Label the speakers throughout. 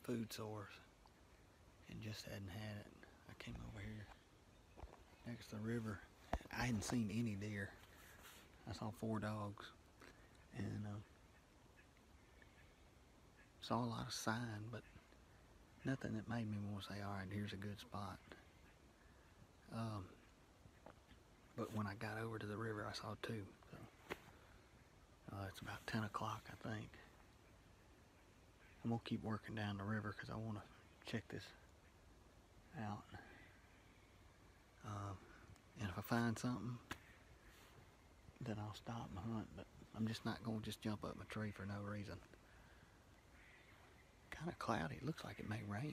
Speaker 1: food source and just hadn't had it. I came over here next to the river. I hadn't seen any deer. I saw 4 dogs and saw a lot of sign, but nothing that made me want to say, all right, here's a good spot. But when I got over to the river, I saw 2. So it's about 10 o'clock, I think. I'm gonna keep working down the river because I want to check this out. And if I find something, then I'll stop and hunt. But I'm just not gonna just jump up my tree for no reason. Kind of cloudy. It looks like it may rain.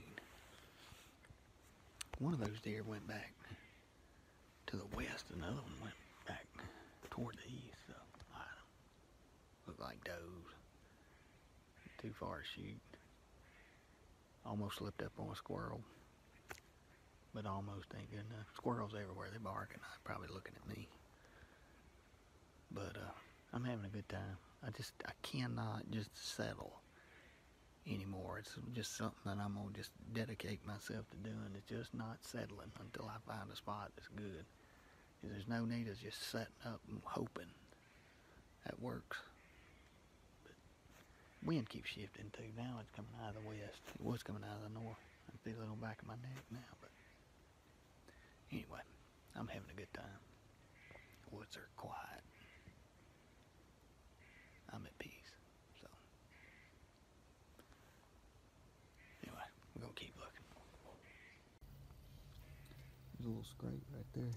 Speaker 1: One of those deer went back to the west. Another one went back toward the east. So I don't look like does. Too far to shoot. Almost slipped up on a squirrel, but almost ain't good enough. Squirrels everywhere. They barking. They're probably looking at me. But I'm having a good time. I cannot just settle anymore. It's just something that I'm gonna just dedicate myself to doing. It's just not settling until I find a spot that's good. There's no need of just setting up and hoping that works. But wind keeps shifting too. Now it's coming out of the west. It was coming out of the north. I feel it on the back of my neck now. But anyway, I'm having a good time. Woods are quiet. I'm at peace. So anyway, we're gonna keep looking. There's a little scrape right there.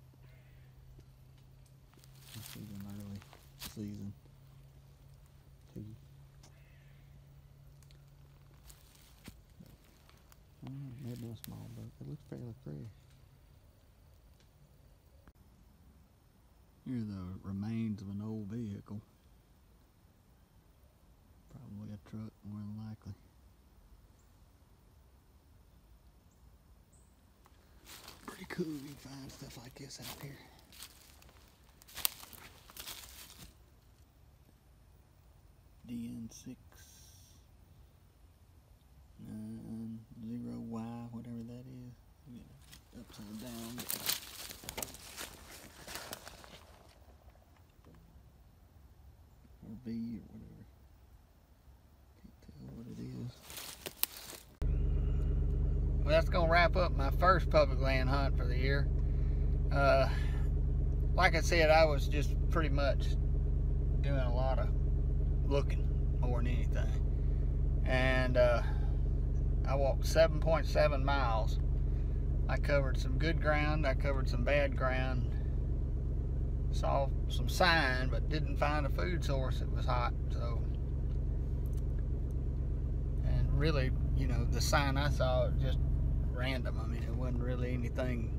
Speaker 1: I see them early season too. I don't know, maybe a small buck. It looks fairly fresh. Here are the remains of an old vehicle. Probably a truck, more than likely. Pretty cool you find stuff like this out here. DN6 0Y, whatever that is. You get it upside down. Or V or whatever. Can't tell what it is. Well, that's gonna wrap up my first public land hunt for the year. Like I said, I was just pretty much doing a lot of looking more than anything. And I walked 7.7 miles. I covered some good ground, I covered some bad ground. Saw some sign, but didn't find a food source that was hot. So, and really, you know, the sign I saw was just random. I mean, it wasn't really anything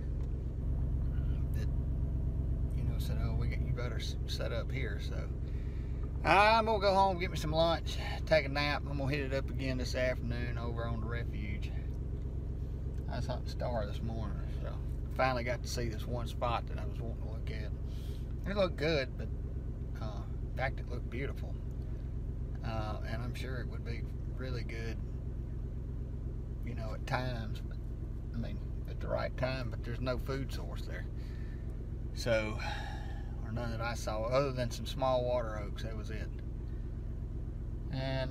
Speaker 1: that, you know, said, oh, you better set up here. So I'm gonna go home, get me some lunch, take a nap. I'm gonna hit it up again this afternoon over on the refuge. I was hunting Star this morning, so finally got to see this one spot that I was wanting to look at. It looked good, but in fact, it looked beautiful. And I'm sure it would be really good, you know, at times. But I mean, at the right time. But there's no food source there. So, or none that I saw, other than some small water oaks. That was it. And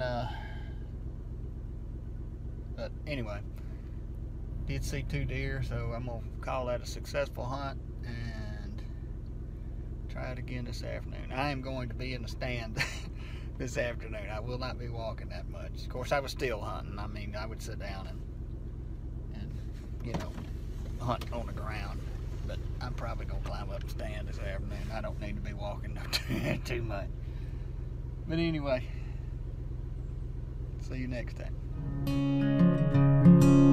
Speaker 1: but anyway, did see 2 deer, so I'm gonna call that a successful hunt and try it again this afternoon. I am going to be in the stand this afternoon. I will not be walking that much. Of course, I was still hunting. I mean, I would sit down and you know, hunt on the ground. But I'm probably gonna climb up and stand this afternoon. I don't need to be walking too much. But anyway, see you next time.